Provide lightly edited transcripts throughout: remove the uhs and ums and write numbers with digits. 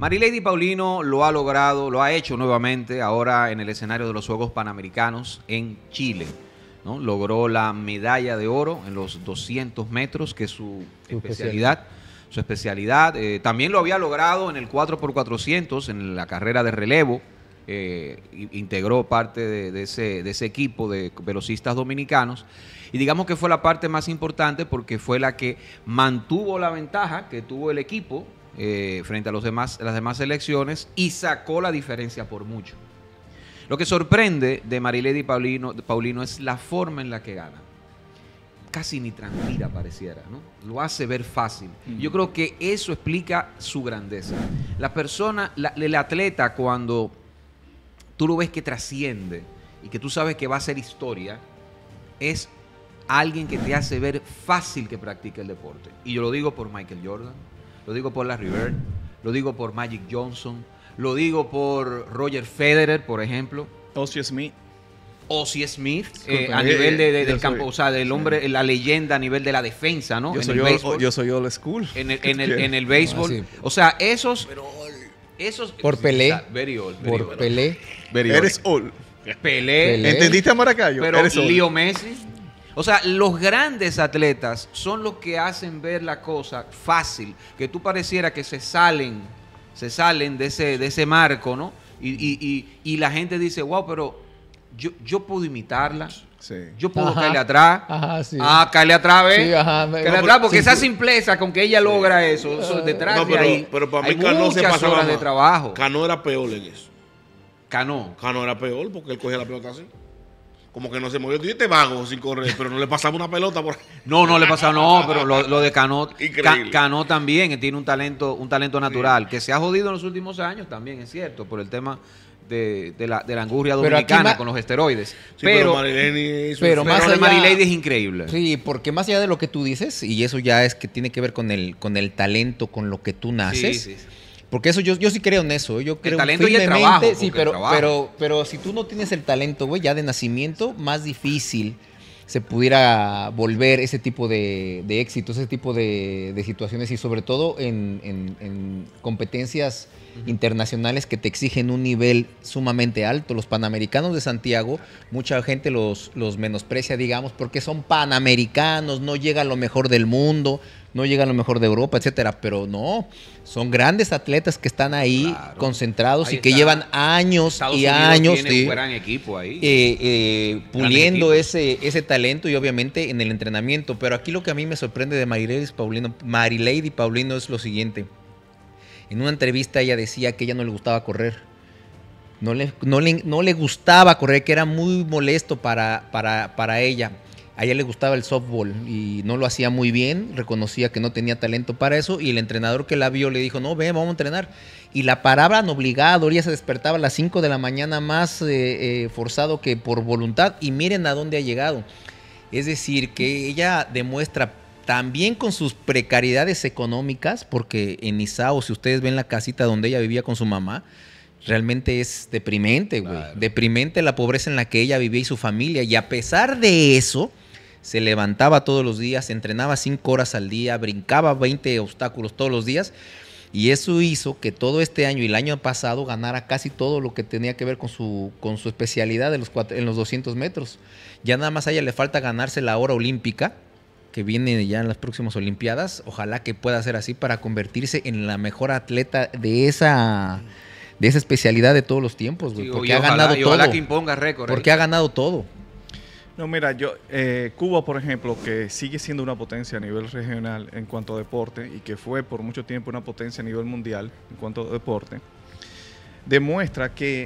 Marilady Paulino lo ha logrado, lo ha hecho nuevamente ahora en el escenario de los Juegos Panamericanos en Chile, ¿no? Logró la medalla de oro en los 200 metros, que es su especialidad. Su especialidad. También lo había logrado en el 4x400, en la carrera de relevo. Integró parte de ese equipo de velocistas dominicanos. Y digamos que fue la parte más importante porque fue la que mantuvo la ventaja que tuvo el equipo frente a las demás selecciones y sacó la diferencia por mucho. Lo que sorprende de Marilady Paulino es la forma en la que gana. Casi ni tranquila pareciera, ¿no? Lo hace ver fácil. Yo creo que eso explica su grandeza. La persona, el atleta, cuando tú lo ves que trasciende y que tú sabes que va a ser historia, es alguien que te hace ver fácil que practique el deporte. Y yo lo digo por Michael Jordan, lo digo por Larry Bird, lo digo por Magic Johnson, lo digo por Roger Federer, por ejemplo. Ozzie Smith. Ozzie Smith, a nivel del campo, o sea, del hombre, la leyenda a nivel de la defensa, ¿no? Yo soy old school. En el béisbol. Sí. O sea, esos por Pelé. Very old. Por Pelé. Eres old. Pelé. ¿Entendiste a Maracayo? Pero Leo Messi. O sea, los grandes atletas son los que hacen ver la cosa fácil, que tú pareciera que se salen de ese marco, ¿no? Y la gente dice, wow, pero yo puedo imitarla. Sí. Yo puedo caerle atrás. Sí. Caerle atrás, ¿ves? Sí, caerle atrás, porque esa simpleza con que ella logra eso detrás de ahí, pero para hay mí Cano muchas horas de trabajo. Cano era peor en eso. Cano era peor porque él cogía la pelota así. Como que no se movió. Yo te vago sin correr, pero no le pasaba una pelota por ahí. No le pasaba, no, pero lo de Cano. Increíble. Cano también tiene un talento natural, que se ha jodido en los últimos años, también es cierto, por el tema de la angurria dominicana con los esteroides. Sí, pero Marilady es increíble. Sí, porque más allá de lo que tú dices, y eso ya es que tiene que ver con el talento, con lo que tú naces. Sí. Porque eso yo sí creo en eso. Yo creo el talento y el trabajo. Sí, pero si tú no tienes el talento, güey, ya de nacimiento, más difícil se pudiera volver ese tipo de éxitos, ese tipo de situaciones y sobre todo en competencias internacionales que te exigen un nivel sumamente alto. Los Panamericanos de Santiago, mucha gente los menosprecia, digamos, porque son panamericanos, no llega a lo mejor del mundo, no llega a lo mejor de Europa, etcétera, pero no, son grandes atletas que están ahí concentrados ahí y que llevan años Estados y Unidos años tiene un gran equipo ahí. Puliendo ese talento y obviamente en el entrenamiento. Pero aquí lo que a mí me sorprende de Marilady Paulino es lo siguiente. En una entrevista ella decía que a ella no le gustaba correr. No le gustaba correr, que era muy molesto para ella. A ella le gustaba el softball y no lo hacía muy bien, reconocía que no tenía talento para eso y el entrenador que la vio le dijo, no, ven, vamos a entrenar. Y la paraban obligado, ella se despertaba a las 5 de la mañana más forzado que por voluntad y miren a dónde ha llegado. Es decir, que ella demuestra también con sus precariedades económicas, porque en Isao, si ustedes ven la casita donde ella vivía con su mamá, realmente es deprimente, güey. Claro. Deprimente la pobreza en la que ella vivía y su familia. Y a pesar de eso, se levantaba todos los días, entrenaba 5 horas al día, brincaba 20 obstáculos todos los días. Y eso hizo que todo este año y el año pasado ganara casi todo lo que tenía que ver con su especialidad en los 200 metros. Ya nada más a ella le falta ganarse la hora olímpica, que viene ya en las próximas Olimpiadas. Ojalá que pueda ser así para convertirse en la mejor atleta de esa especialidad de todos los tiempos, güey. Porque ha ganado todo. Ojalá que imponga récord. Porque ha ganado todo. No, mira, Cuba, por ejemplo, que sigue siendo una potencia a nivel regional en cuanto a deporte y que fue por mucho tiempo una potencia a nivel mundial en cuanto a deporte, demuestra que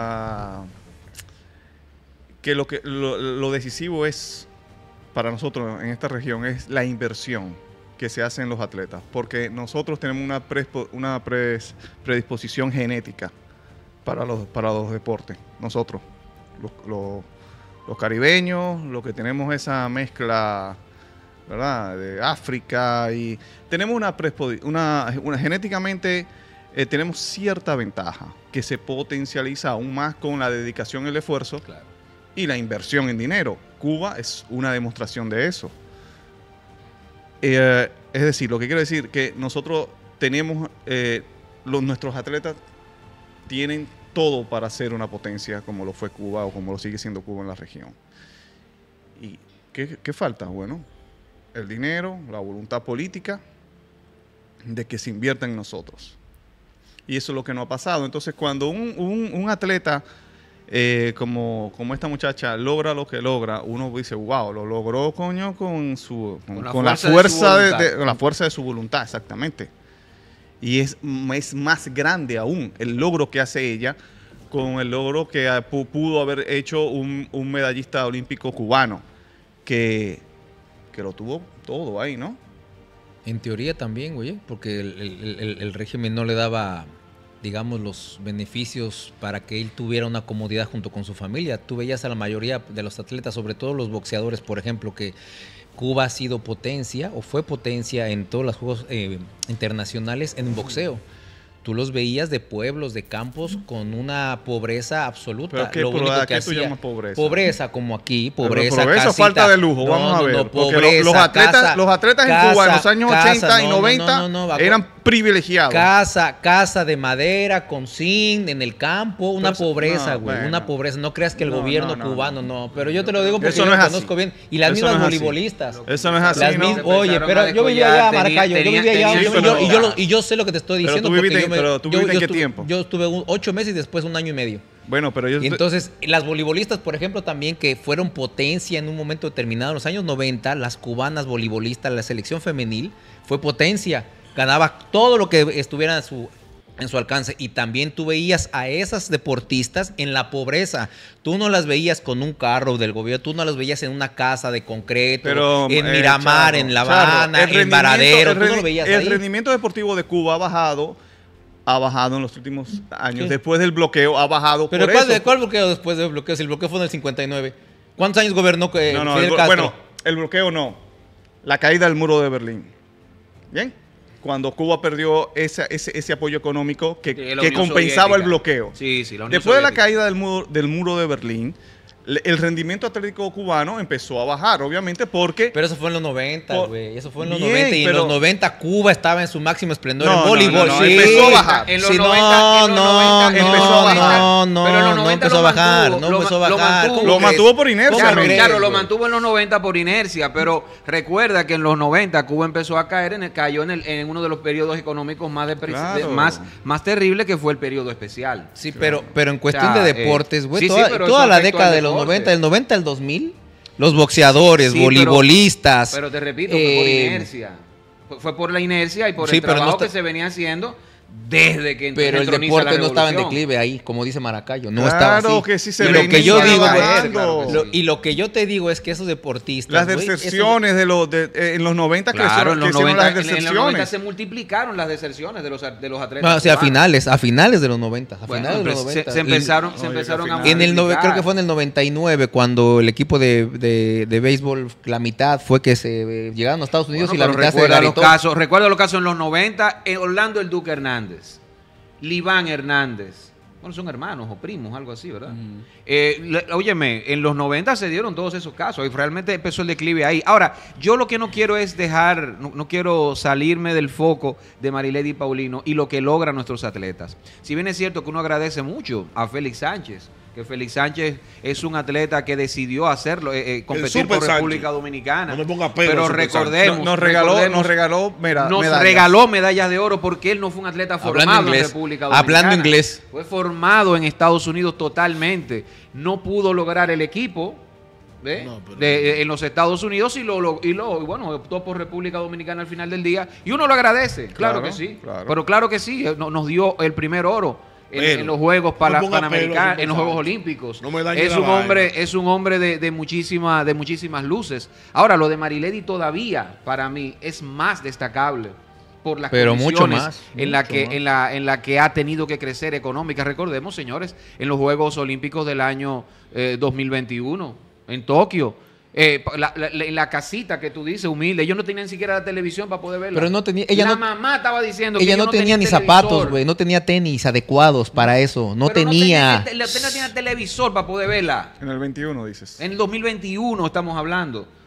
lo decisivo es para nosotros en esta región es la inversión que se hace en los atletas, porque nosotros tenemos una predisposición genética para los deportes. Nosotros, los caribeños, los que tenemos esa mezcla, ¿verdad?, de África, y tenemos genéticamente tenemos cierta ventaja que se potencializa aún más con la dedicación y el esfuerzo. Claro. Y la inversión en dinero. Cuba es una demostración de eso. Es decir, lo que quiero decir que nosotros tenemos nuestros atletas tienen todo para ser una potencia como lo fue Cuba o como lo sigue siendo Cuba en la región. ¿Y qué falta? Bueno, el dinero, la voluntad política de que se invierta en nosotros. Y eso es lo que no ha pasado. Entonces, cuando un atleta como esta muchacha logra lo que logra, uno dice, wow, lo logró, coño, con la fuerza de su voluntad, exactamente. Y es más grande aún el logro que hace ella con el logro que pudo haber hecho un medallista olímpico cubano que lo tuvo todo ahí, ¿no? En teoría también, güey, porque el régimen no le daba, digamos, los beneficios para que él tuviera una comodidad junto con su familia. Tú veías a la mayoría de los atletas, sobre todo los boxeadores, por ejemplo, que Cuba ha sido potencia o fue potencia en todos los juegos internacionales en boxeo. Tú los veías de pueblos, de campos, con una pobreza absoluta. ¿Pero qué tú llamas pobreza? Pobreza, como aquí, pobreza, pero casita. falta de lujo, vamos a ver. No, porque pobreza, los atletas en Cuba en los años 80 y 90 eran privilegiados. Casa de madera, con zinc, en el campo, una pobreza, güey, una pobreza. No creas que el gobierno cubano, no. Pero yo te lo digo porque yo lo conozco bien. Y las mismas voleibolistas. Eso no es así, Oye, pero yo vivía allá, Maracayo, yo vivía allá y yo sé lo que te estoy diciendo. Pero tú viviste en qué tiempo? Yo estuve 8 meses y después 1 año y medio. Bueno, pero yo... Y entonces, las voleibolistas, por ejemplo, también que fueron potencia en un momento determinado, en los años 90, las cubanas voleibolistas, la selección femenil, fue potencia. Ganaba todo lo que estuviera en su alcance. Y también tú veías a esas deportistas en la pobreza. Tú no las veías con un carro del gobierno, tú no las veías en una casa de concreto, pero, en Miramar, en La Habana, en Varadero. Tú no lo veías ahí. El rendimiento deportivo de Cuba ha bajado en los últimos años. ¿Qué? Después del bloqueo ha bajado. ¿Pero cuál bloqueo después del bloqueo? Si el bloqueo fue en el 59. ¿Cuántos años gobernó Fidel Castro? Bueno, el bloqueo no. La caída del muro de Berlín. ¿Bien? Cuando Cuba perdió ese apoyo económico que compensaba el bloqueo. Sí, la Unión Después Soviética. de la caída del muro de Berlín, el rendimiento atlético cubano empezó a bajar, obviamente, porque... Pero eso fue en los 90, güey. Eso fue en los 90. Y en los 90 Cuba estaba en su máximo esplendor en voleibol. Sí. Empezó a bajar. En los 90 empezó a bajar. No empezó a bajar. No empezó a bajar. Lo mantuvo por inercia. Claro, lo mantuvo en los 90 por inercia, pero recuerda que en los 90 Cuba empezó a caer, cayó en uno de los periodos económicos más terribles, que fue el periodo especial. Sí, pero en cuestión de deportes, güey, sí, toda la década de los 90, del 90 al 2000, los boxeadores, voleibolistas. Pero te repito, fue por inercia. Fue por la inercia y por el trabajo que se venía haciendo desde que pero el deporte no estaba en declive ahí, como dice Maracayo. No estaba así. Claro que sí se ve. Lo que yo digo, y lo que yo te digo es que esos deportistas, las deserciones en los 90 crecieron, las deserciones. En los 90 se multiplicaron las deserciones de los atletas. No, o sea, a finales de los 90. Se empezaron a creo que fue en el 99 cuando el equipo de béisbol, la mitad fue que se llegaron a Estados Unidos y la mitad se garitó. Recuerdo los casos en los 90, Orlando el Duque Hernández, Liván Hernández. Bueno, son hermanos o primos, algo así, ¿verdad? Óyeme, en los 90 se dieron todos esos casos y realmente empezó el declive ahí. Ahora, yo lo que no quiero es no quiero salirme del foco de Marilady Paulino y lo que logran nuestros atletas. Si bien es cierto que uno agradece mucho a Félix Sánchez, que Félix Sánchez es un atleta que decidió hacerlo, competir por República Dominicana. No me ponga pelo, pero recordemos, nos regaló medallas de oro porque él no fue un atleta formado en República Dominicana. Hablando inglés. Fue formado en Estados Unidos totalmente. No pudo lograr el equipo en los Estados Unidos y bueno, optó por República Dominicana al final del día. Y uno lo agradece, claro que sí. Claro. Pero claro que sí, nos dio el primer oro. En los Juegos Panamericanos, en los Juegos Olímpicos. Es un hombre de muchísimas luces. Ahora, lo de Marilady todavía, para mí, es más destacable por las condiciones en la que ha tenido que crecer económica. Recordemos, señores, en los Juegos Olímpicos del año 2021, en Tokio, en la casita que tú dices, humilde, ellos no tenían ni siquiera la televisión para poder verla. Pero no tenía, mamá estaba diciendo que ella no tenía ni zapatos, güey, no tenía tenis adecuados para eso, no tenía televisor para poder verla. En el 21 dices. En el 2021 estamos hablando. O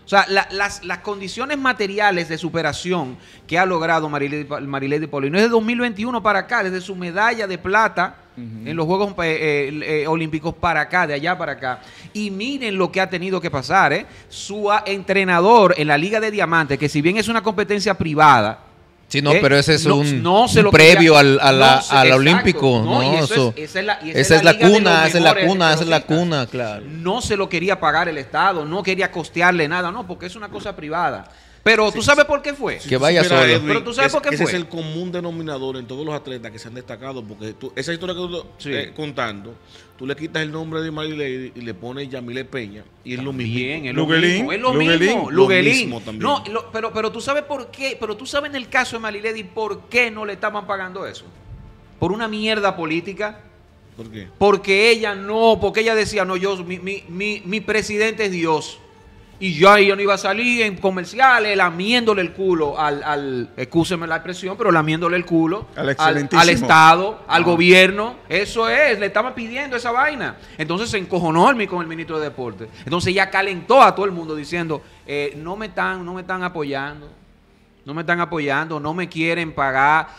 O sea, las condiciones materiales de superación que ha logrado Marilady Paulino es de 2021 para acá, desde su medalla de plata en los Juegos Olímpicos para acá, de allá para acá. Y miren lo que ha tenido que pasar, ¿eh? Su entrenador en la Liga de Diamantes, que si bien es una competencia privada, sí, no, pero ese es no se un lo previo quería, al Olímpico. No, No, esa es la cuna, esa es la deportistas. cuna, claro. No se lo quería pagar el Estado, no quería costearle nada, no, porque es una cosa privada. Pero tú sabes por qué fue. Que vaya Mira, solo. Edwin, Pero tú sabes por qué ese fue. es el común denominador en todos los atletas que se han destacado, porque esa historia que tú contando, tú le quitas el nombre de Marilady y le pones Yamile Peña y es lo mismo. Bien, es Luguelín, lo mismo. Luguelín. No, pero tú sabes por qué, pero tú sabes en el caso de Marilady por qué no le estaban pagando eso. Por una mierda política. ¿Por qué? Porque ella decía, no, mi presidente es Dios. Y yo no iba a salir en comerciales lamiéndole el culo excúseme la expresión, pero lamiéndole el culo al Estado, al gobierno. Eso es, le estaban pidiendo esa vaina. Entonces se encojonó con el ministro de Deportes. Entonces ella calentó a todo el mundo diciendo, no me están apoyando. No me están apoyando, no me quieren pagar,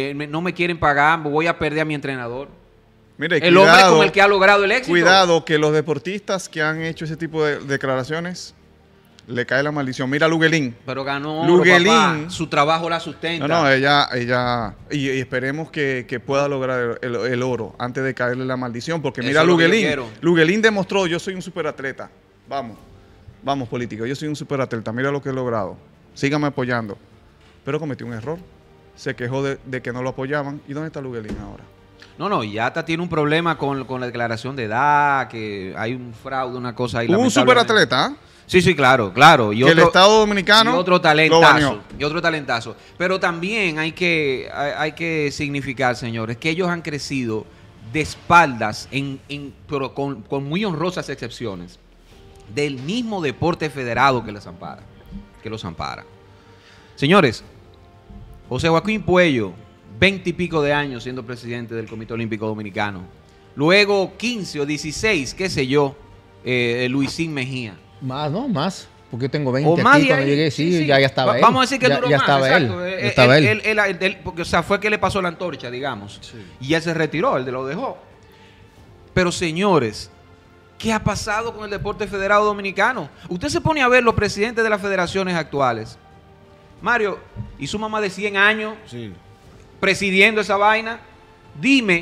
voy a perder a mi entrenador. Mire, el hombre con el que ha logrado el éxito. Cuidado, que los deportistas que han hecho ese tipo de declaraciones le cae la maldición. Mira, Luguelín. Pero ganó Luguelín, papá. Su trabajo la sustenta. No, ella y esperemos que pueda lograr el oro antes de caerle la maldición. Porque Eso mira, es lo que yo Luguelín. quiero. Luguelín demostró, yo soy un superatleta. Vamos, político, yo soy un superatleta. Mira lo que he logrado. Síganme apoyando. Pero cometió un error. Se quejó de que no lo apoyaban. ¿Y dónde está Luguelín ahora? No, y hasta tiene un problema con la declaración de edad, que hay un fraude, una cosa ahí. Hubo un superatleta, ¿ah? Sí, claro. Y que el Estado Dominicano y otro talentazo. Pero también hay que significar, señores, que ellos han crecido de espaldas, pero con muy honrosas excepciones, del mismo deporte federado que los ampara. Señores, José Joaquín Puello, 20 y pico de años siendo presidente del Comité Olímpico Dominicano. Luego 15 o 16, qué sé yo, Luisín Mejía. Más. Porque yo tengo 20 o más aquí de cuando ahí, llegué, sí, ya estaba él. Vamos a decir que duró ya más, estaba exacto. él. Estaba él. Él, porque, o sea, fue que le pasó la antorcha, digamos. Sí. Y él se retiró, él lo dejó. Pero, señores, ¿qué ha pasado con el deporte federado dominicano? Usted se pone a ver los presidentes de las federaciones actuales. Mario, y su mamá de 100 años presidiendo esa vaina. Dime,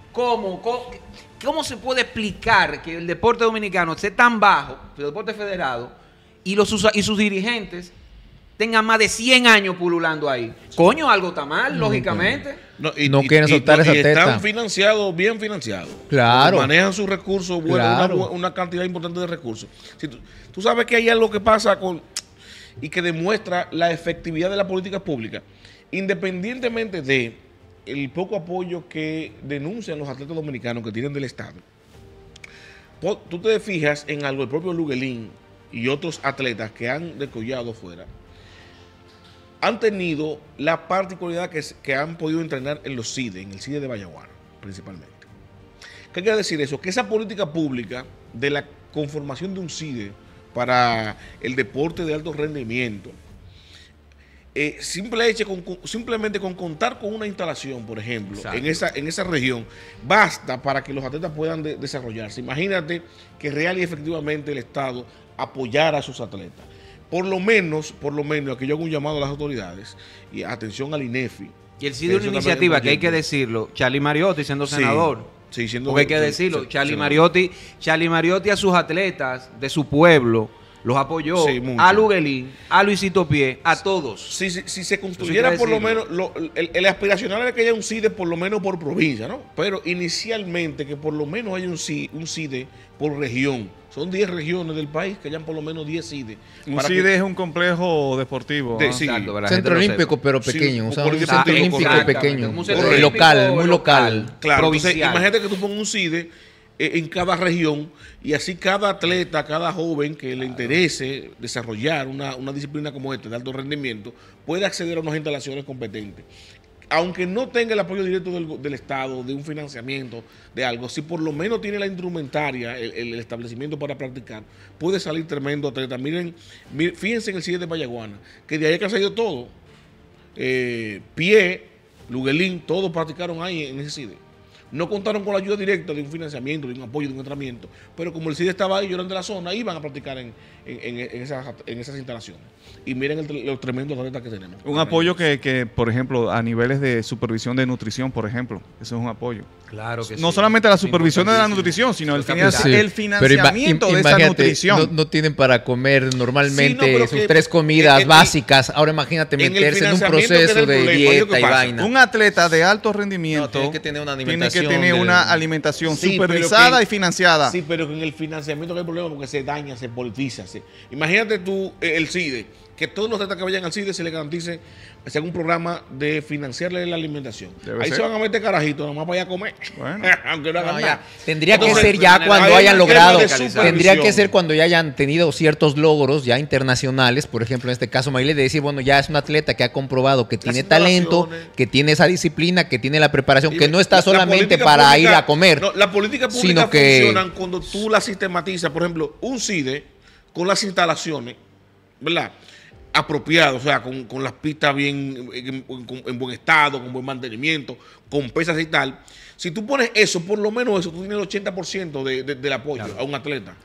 ¿cómo se puede explicar que el deporte dominicano esté tan bajo, el deporte federado, y sus dirigentes tengan más de 100 años pululando ahí? Coño, algo está mal, lógicamente. No quieren soltar esa teta. Están financiados, bien financiados. Claro. Manejan sus recursos, una cantidad importante de recursos. Si tú sabes que hay algo que pasa y que demuestra la efectividad de las políticas públicas, independientemente de el poco apoyo que denuncian los atletas dominicanos que tienen del Estado. Tú te fijas en algo, el propio Luguelín y otros atletas que han decollado fuera, han tenido la particularidad que han podido entrenar en los CIDE, en el CIDE de Vallaguana, principalmente. ¿Qué quiere decir eso? Que esa política pública de la conformación de un CIDE para el deporte de alto rendimiento, simplemente con contar con una instalación, por ejemplo, en esa región, basta para que los atletas puedan desarrollarse. Imagínate que real y efectivamente el Estado apoyara a sus atletas. Por lo menos, aquí yo hago un llamado a las autoridades y atención al INEFI. Y el CIDE es una iniciativa que hay que decirlo, Charlie Mariotti siendo senador. Sí, porque hay que decirlo, Charlie Mariotti a sus atletas de su pueblo los apoyó, a Luguelín, a Luisito Pie, a todos. Si se construyera por lo menos, el aspiracional era que haya un CIDE por lo menos por provincia, ¿no? Pero inicialmente que por lo menos haya un CIDE por región. Son 10 regiones del país que hayan por lo menos 10 CIDE. Un CIDE es un complejo deportivo. Centro olímpico, pero pequeño. Sí, un centro olímpico pequeño. Muy local. Claro, entonces imagínate que tú pongas un CIDE en cada región y así cada atleta, cada joven que le interese desarrollar una disciplina como esta de alto rendimiento puede acceder a unas instalaciones competentes. aunque no tenga el apoyo directo del Estado, de un financiamiento, de algo, si por lo menos tiene la instrumentaria, el establecimiento para practicar, puede salir tremendo atleta. Miren, fíjense en el CIDE de Payaguana, que de ahí que ha salido todo. Pie, Luguelín, todos practicaron ahí en ese CIDE. No contaron con la ayuda directa de un financiamiento, de un apoyo, de un entrenamiento, pero como el CIDE estaba ahí, yo eran de la zona, iban a practicar en esas instalaciones. Y miren los tremendos atletas que tenemos. Un apoyo que, por ejemplo, a niveles de supervisión de nutrición, por ejemplo, eso es un apoyo. Claro que no sí. solamente la supervisión de la nutrición, sino el financiamiento de esa nutrición. No tienen para comer normalmente Sí, no, sus 3 comidas básicas. Ahora imagínate meterse en un proceso de dieta y vaina. Un atleta de alto rendimiento tiene que tener una alimentación, una alimentación supervisada y financiada. Sí, pero en el financiamiento no hay problema porque se daña, se politiza. Imagínate tú el CIDE, que todos los atletas que vayan al CIDE se les garantice, se haga un programa de financiarle la alimentación. Ahí se van a meter carajitos, nomás para ir a comer. Bueno. Aunque no hagan nada. Tendría que Entonces, ser ya cuando hayan logrado, tendría que supervisión. ser cuando ya hayan tenido ciertos logros ya internacionales, por ejemplo, en este caso Maile, de decir, bueno, ya es un atleta que ha comprobado que tiene talento, que tiene esa disciplina, que tiene la preparación, que no está solamente para ir a comer. No, la política pública sino que funcionan cuando tú la sistematizas. Por ejemplo, un CIDE con las instalaciones, ¿verdad? Apropiado, o sea, con las pistas bien en buen estado, con buen mantenimiento, con pesas y tal. Si tú pones eso, por lo menos eso, tú tienes el 80% del apoyo a un atleta.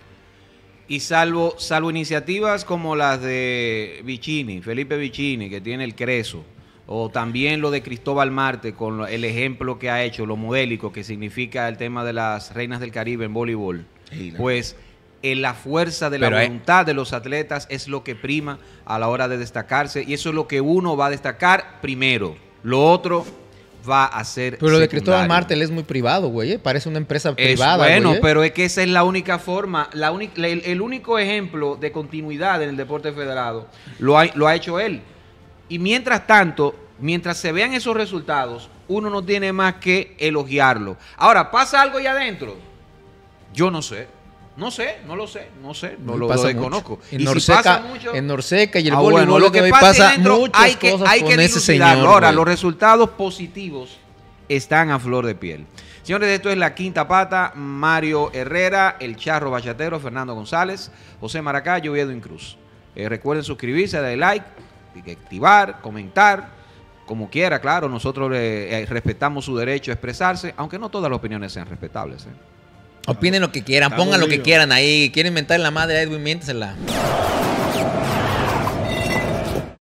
Y salvo iniciativas como las de Vicini, Felipe Vicini, que tiene el Creso, o también lo de Cristóbal Marte, con el ejemplo que ha hecho, lo modélico, que significa el tema de las reinas del Caribe en voleibol, pues la fuerza de la voluntad de los atletas es lo que prima a la hora de destacarse, y eso es lo que uno va a destacar primero. Lo otro va a ser Pero lo de Cristóbal Marte él es muy privado, güey. Parece una empresa privada. Bueno, güey. pero es que esa es la única forma, el único ejemplo de continuidad en el deporte federado lo ha hecho él. Y mientras tanto, mientras se vean esos resultados, uno no tiene más que elogiarlo. Ahora, ¿pasa algo allá adentro? Yo no sé. No lo desconozco. En Y Norseca, si pasa mucho, en Norseca y el bueno, voleibol lo que hoy pasa dentro, muchas hay que cosas con ese dilucidarlo. señor. Ahora, güey. los resultados positivos están a flor de piel. Señores, esto es La Quinta Pata. Mario Herrera, El Charro Bachatero, Fernando González, José Maracayo y Edwin Cruz. Recuerden suscribirse, darle like, activar, comentar, como quiera, claro. Nosotros respetamos su derecho a expresarse, aunque no todas las opiniones sean respetables. Opinen lo que quieran, pongan lo que quieran ahí. Quieren inventar la madre de Edwin, miéntesela.